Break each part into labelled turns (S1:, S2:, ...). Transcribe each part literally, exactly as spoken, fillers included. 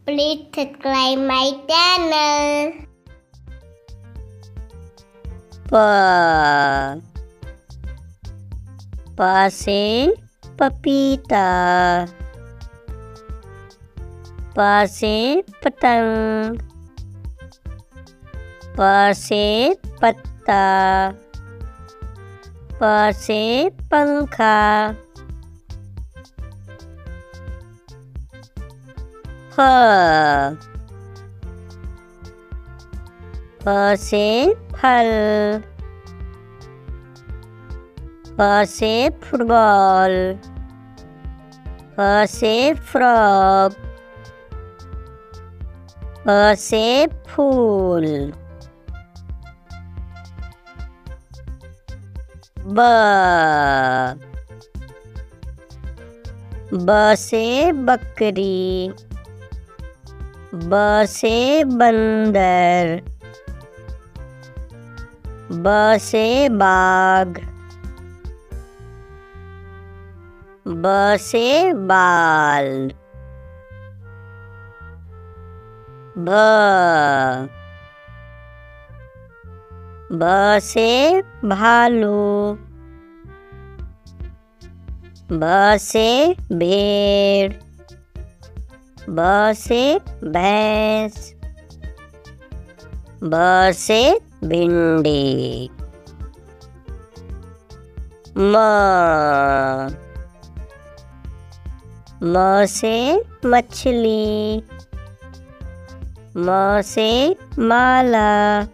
S1: Please subscribe my channel.
S2: Pa Pa se papita. Pa se पतंग. Pa से पत्ता. Pa से पंखा. फ फ से फल. फ से फुटबॉल. फ से फ्रॉक. फ से फूल. ब ब से बकरी. ब से बंदर. ब से बाघ. ब से बाल. भ भ से भालू. भ से भेड़. भ से भैंस. भ से भिंडी. म म से मछली. म से माला.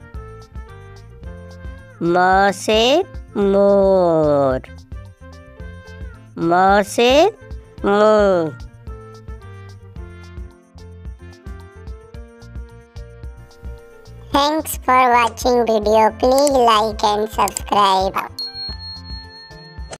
S2: म से मोर. म से मोर.
S1: Thanks for watching video. Please like and subscribe.